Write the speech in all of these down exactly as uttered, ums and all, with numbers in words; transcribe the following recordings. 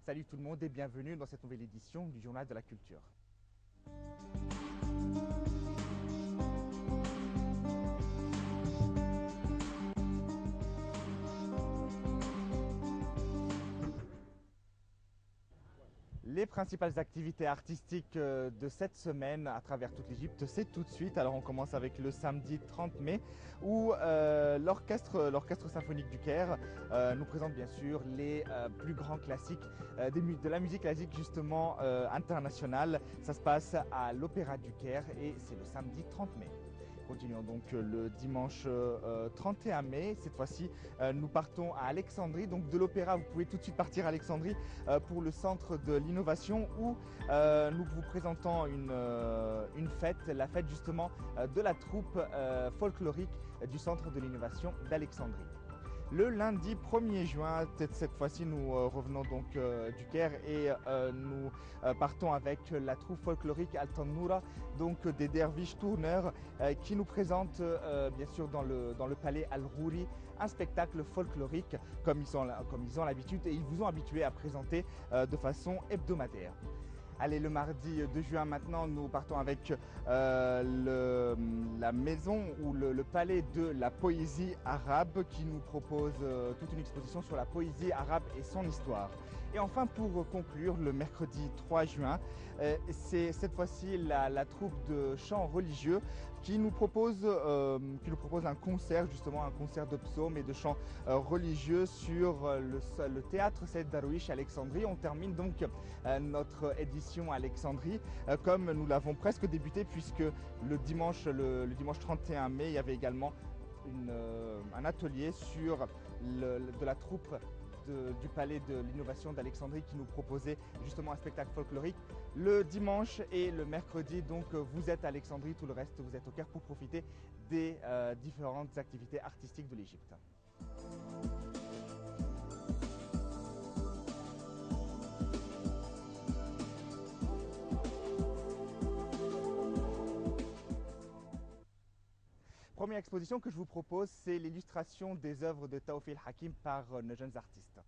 Salut tout le monde et bienvenue dans cette nouvelle édition du Journal de la Culture. Les principales activités artistiques de cette semaine à travers toute l'Égypte, c'est tout de suite. Alors on commence avec le samedi trente mai où euh, l'orchestre l'orchestre symphonique du Caire euh, nous présente bien sûr les euh, plus grands classiques euh, des, de la musique classique justement euh, internationale. Ça se passe à l'Opéra du Caire et c'est le samedi trente mai. Continuons donc le dimanche euh, trente et un mai. Cette fois-ci, euh, nous partons à Alexandrie. Donc de l'Opéra, vous pouvez tout de suite partir à Alexandrie euh, pour le centre de l'innovation où euh, nous vous présentons une, euh, une fête, la fête justement euh, de la troupe euh, folklorique du centre de l'innovation d'Alexandrie. Le lundi premier juin, cette fois-ci, nous euh, revenons donc euh, du Caire et euh, nous euh, partons avec la troupe folklorique Al-Tannoura, donc euh, des derviches tourneurs euh, qui nous présentent euh, bien sûr dans le, dans le palais Al-Rouri un spectacle folklorique comme ils, sont, comme ils ont l'habitude et ils vous ont habitué à présenter euh, de façon hebdomadaire. Allez, le mardi deux juin maintenant, nous partons avec euh, le, la maison ou le, le palais de la poésie arabe qui nous propose euh, toute une exposition sur la poésie arabe et son histoire. Et enfin, pour conclure, le mercredi trois juin, euh, c'est cette fois-ci la, la troupe de chants religieux qui nous propose, euh, qui nous propose un concert, justement un concert de psaumes et de chants euh, religieux sur le, le théâtre Saïd Darwish à Alexandrie. On termine donc euh, notre édition à Alexandrie euh, comme nous l'avons presque débuté puisque le dimanche, le, le dimanche trente et un mai, il y avait également une, euh, un atelier sur le, de la troupe De, du palais de l'innovation d'Alexandrie qui nous proposait justement un spectacle folklorique le dimanche et le mercredi. Donc vous êtes à Alexandrie, tout le reste vous êtes au Caire pour profiter des euh, différentes activités artistiques de l'Égypte. Première exposition que je vous propose, c'est l'illustration des œuvres de Taoufil Hakim par euh, nos jeunes artistes.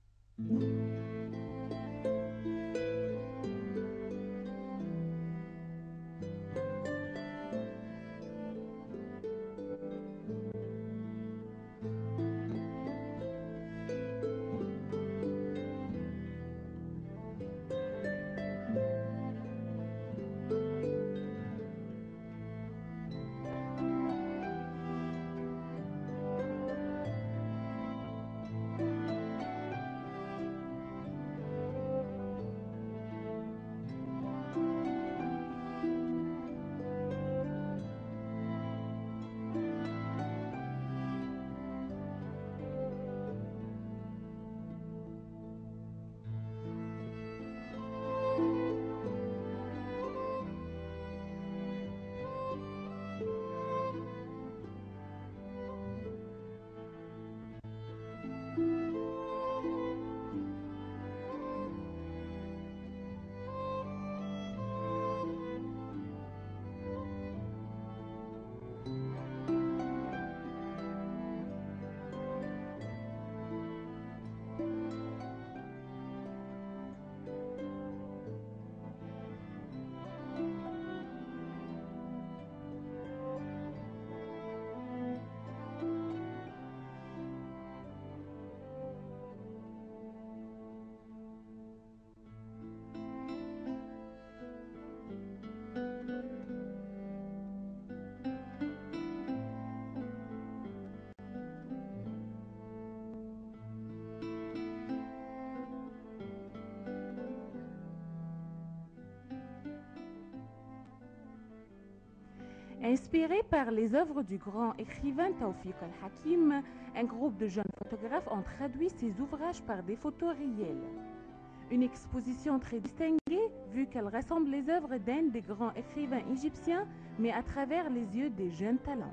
Inspiré par les œuvres du grand écrivain Taoufik al-Hakim, un groupe de jeunes photographes ont traduit ces ouvrages par des photos réelles. Une exposition très distinguée vu qu'elle rassemble les œuvres d'un des grands écrivains égyptiens, mais à travers les yeux des jeunes talents.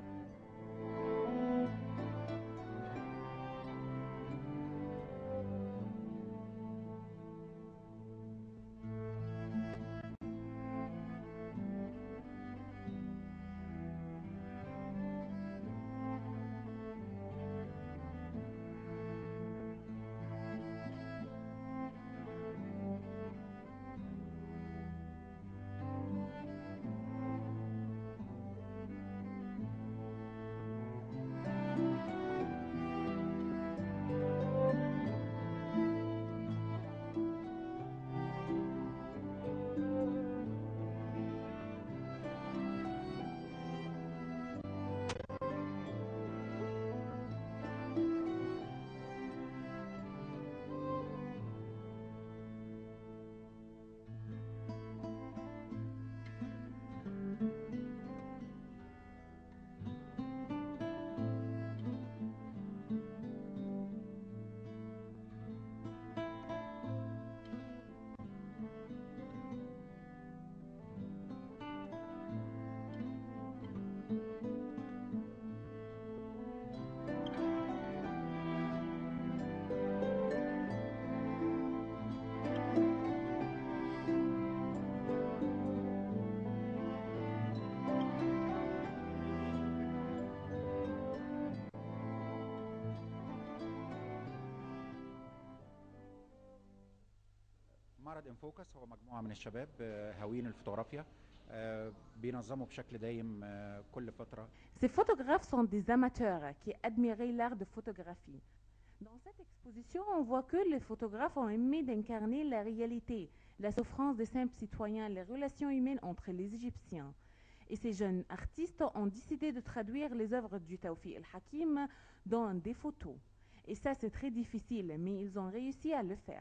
معرض انفوكس هو مجموعة من الشباب هاويين الفوتوغرافيا بينظموا بشكل دايم كل فترة. Ces photographes sont des amateurs qui admiraient l'art de photographie. Dans cette exposition, on voit que les photographes ont aimé d'incarner la réalité, la souffrance des simples citoyens, les relations humaines entre les Égyptiens. Et ces jeunes artistes ont décidé de traduire les œuvres du Tawfiq el-Hakim dans des photos. Et ça, c'est très difficile, mais ils ont réussi à le faire.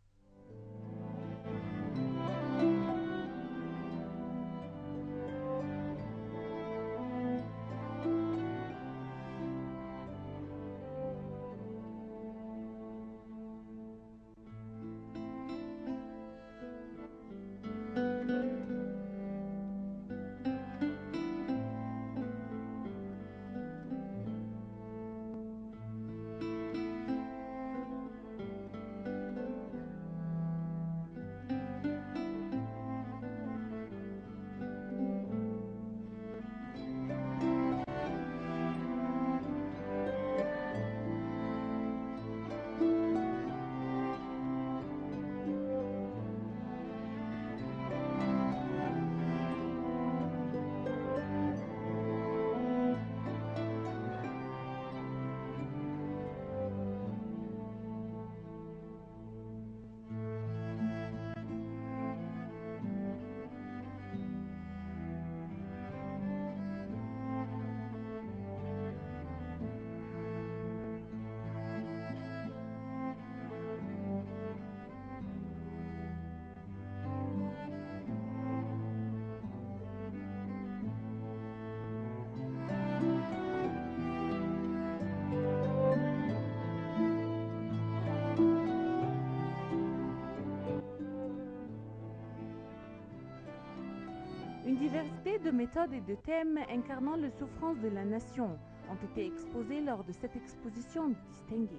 Une diversité de méthodes et de thèmes incarnant les souffrances de la nation ont été exposés lors de cette exposition distinguée.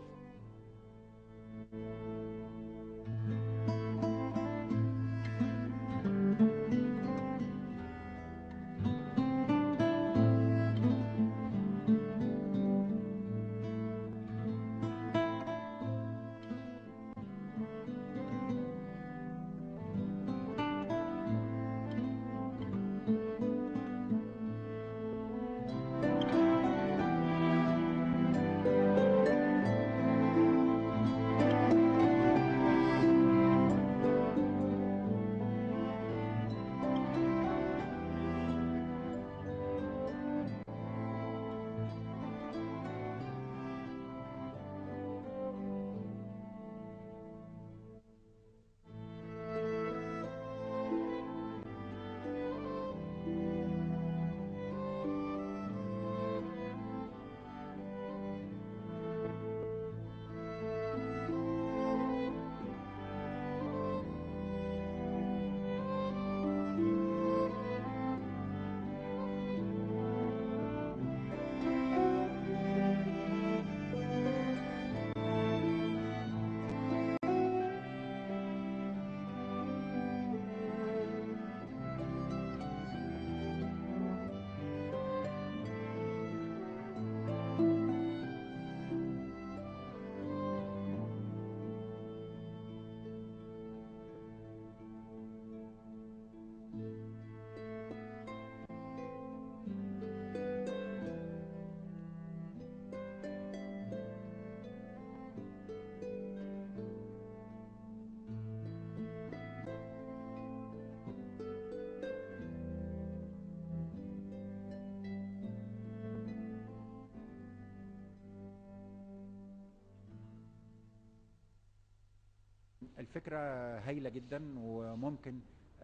الفكرة هايلة جدا وممكن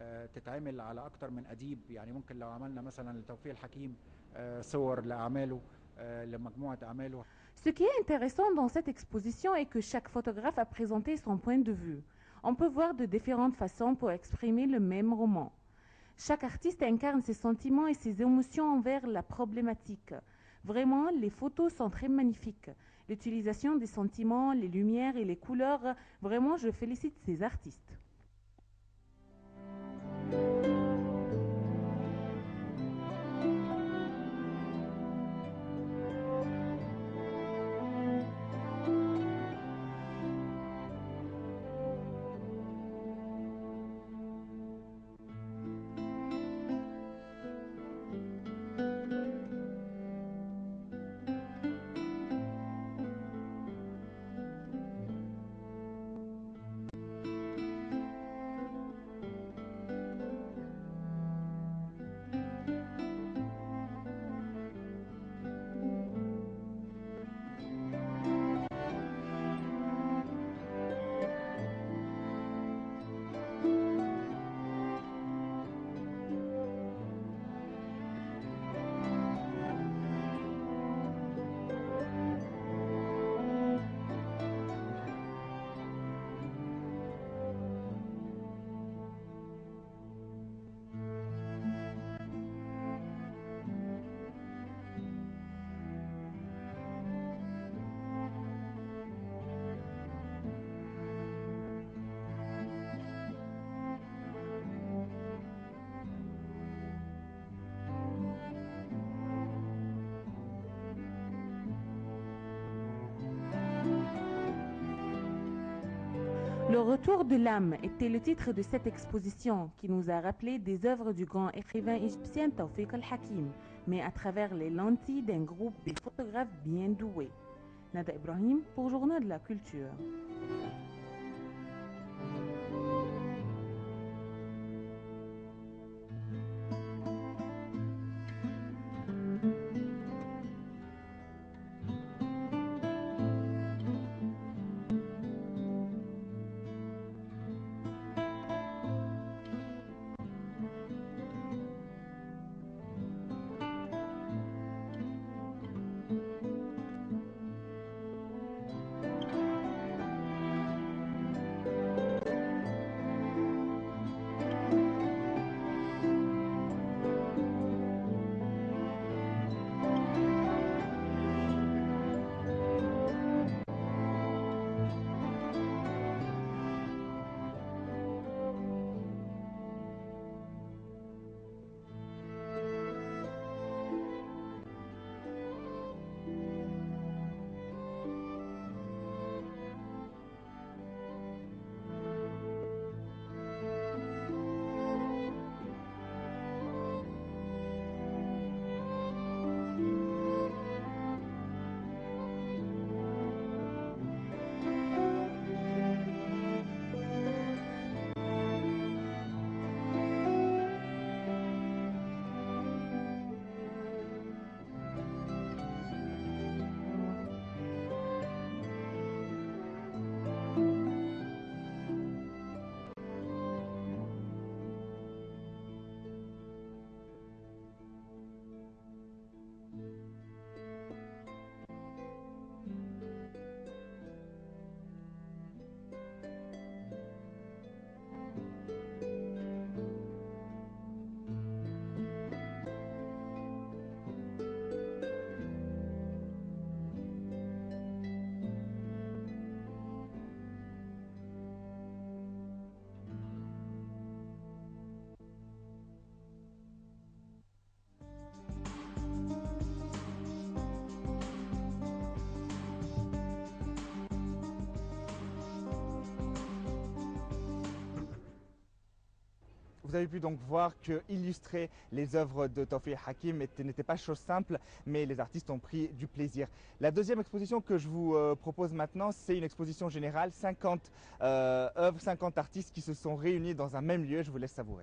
تتعمل على أكتر من أديب، يعني ممكن لو عملنا مثلا لتوفيق الحكيم صور لأعماله لمجموعة أعماله. Ce qui est intéressant dans cette exposition est que chaque photographe a présenté son point de vue. On peut voir de différentes façons pour exprimer le même roman. Chaque artiste incarne ses sentiments et ses émotions envers la problématique. Vraiment, les photos sont très magnifiques. L'utilisation des sentiments, les lumières et les couleurs, vraiment, je félicite ces artistes. Le retour de l'âme était le titre de cette exposition qui nous a rappelé des œuvres du grand écrivain égyptien Tawfiq al-Hakim, mais à travers les lentilles d'un groupe de photographes bien doués. Nada Ibrahim pour Journal de la Culture. Vous avez pu donc voir que illustrer les œuvres de Tawfiq Hakim n'était pas chose simple, mais les artistes ont pris du plaisir. La deuxième exposition que je vous euh, propose maintenant, c'est une exposition générale, cinquante euh, œuvres, cinquante artistes qui se sont réunis dans un même lieu. Je vous laisse savourer.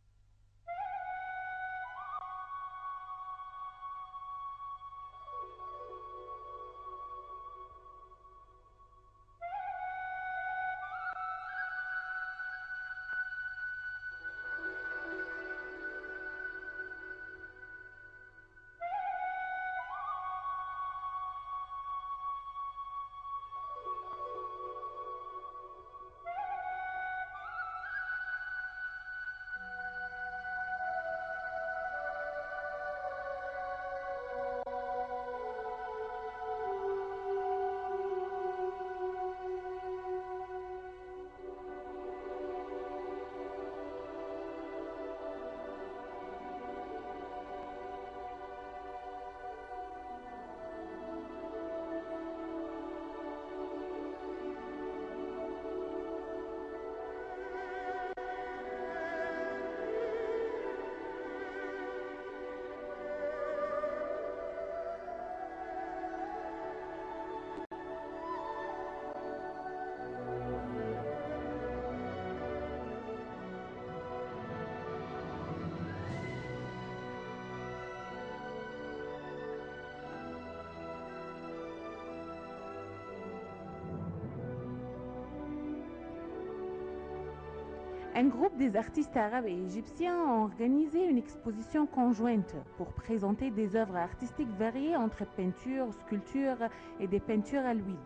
Un groupe des artistes arabes et égyptiens ont organisé une exposition conjointe pour présenter des œuvres artistiques variées entre peinture, sculpture et des peintures à l'huile.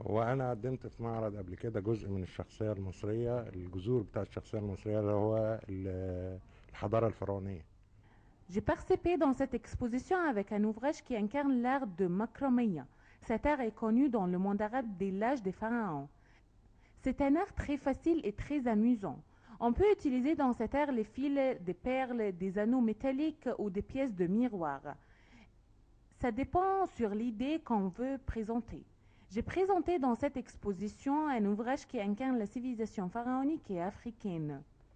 وانا قدمت في معرض قبل كده جزء من الشخصيه المصريه، الجذور بتاع الشخصيه المصريه اللي هو ال- الحضاره الفرعونيه. J'ai participé dans cette exposition avec un ouvrage qui incarne l'art de macramé. Cet art est connu dans le monde arabe dès l'âge des pharaons. C'est un art très facile et très amusant. On peut utiliser dans cet art les fils, des perles, des anneaux métalliques ou des pièces de miroir. Ça dépend sur l'idée qu'on veut présenter. J'ai présenté dans cette exposition un ouvrage qui incarne la civilisation pharaonique et africaine.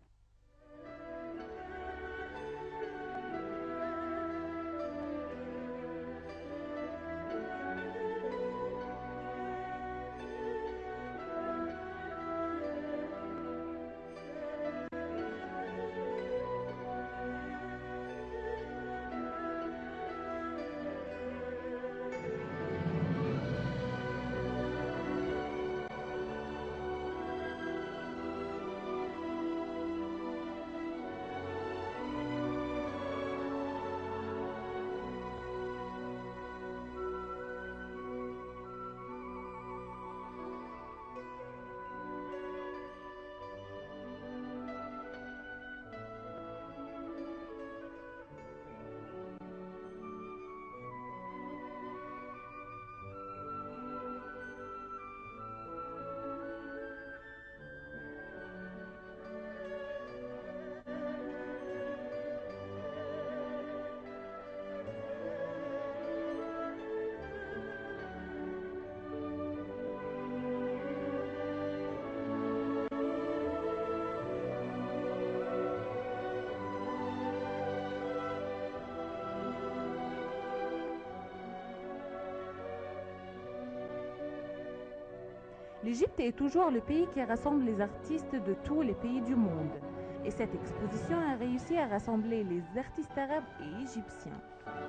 L'Égypte est toujours le pays qui rassemble les artistes de tous les pays du monde. Et cette exposition a réussi à rassembler les artistes arabes et égyptiens.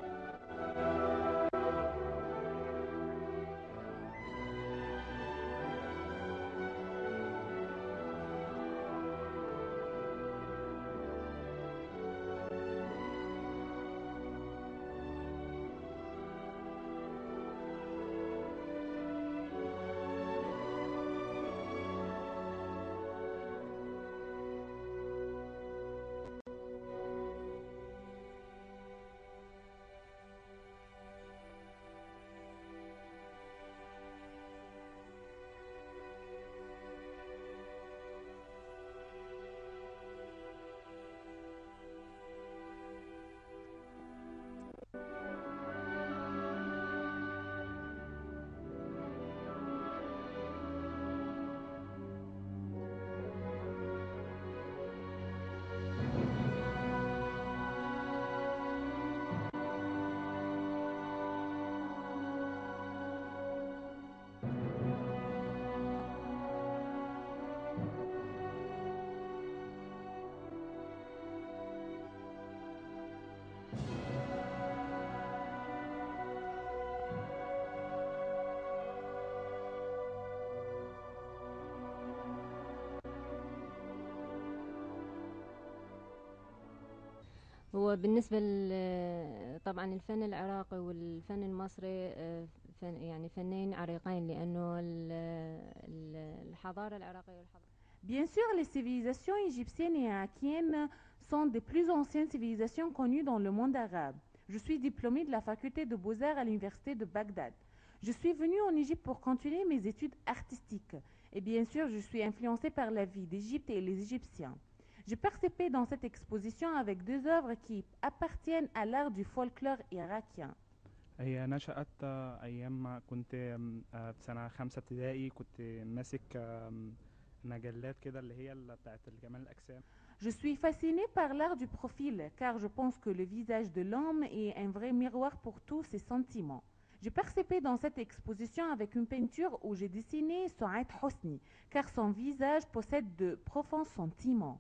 هو بالنسبة ل- طبعا الفن العراقي والفن المصري آه، فن يعني فنين عريقين لأنه ال- ال- الحضارة العراقية والحضارة Bien sûr, les civilisations égyptiennes et irakiennes sont des plus anciennes civilisations connues dans le monde arabe. Je suis diplômée de la faculté de beaux-arts à l'université de Bagdad. Je suis venue en Égypte pour continuer mes études artistiques. Et bien sûr, je suis influencée par la vie d'Égypte et les Égyptiens. J'ai participé dans cette exposition avec deux œuvres qui appartiennent à l'art du folklore irakien. هي نشأت آه، أيام ما كنت آم، آه، في سنة خمسة ابتدائي، كنت ماسك آم، مجلات كده اللي هي اللي بتاعت جمال الأجسام. Je suis fascinée par l'art du profil, car je pense que le visage de l'homme est un vrai miroir pour tous ses sentiments. J'ai participé dans cette exposition avec une peinture où j'ai dessiné Souaid Hosni, car son visage possède de profonds sentiments.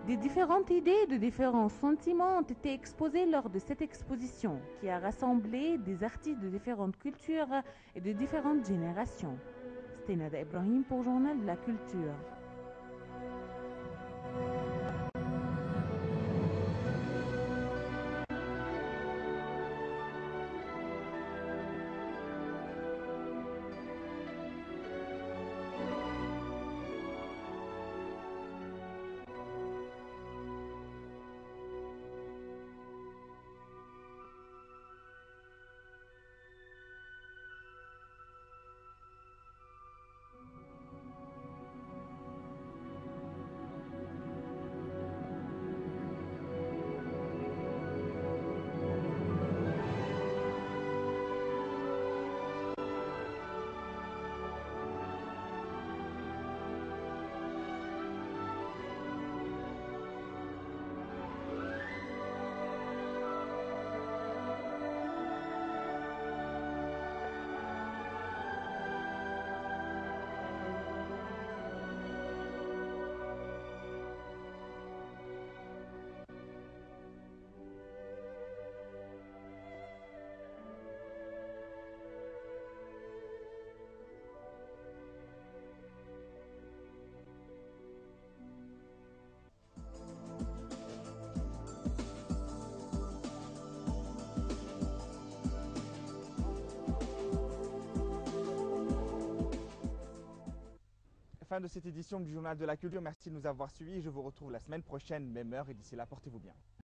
Des différentes idées, de différents sentiments ont été exposés lors de cette exposition qui a rassemblé des artistes de différentes cultures et de différentes générations. C'était Nada Ibrahim pour Journal de la Culture. Fin de cette édition du Journal de la Culture. Merci de nous avoir suivis. Je vous retrouve la semaine prochaine, même heure. Et d'ici là, portez-vous bien.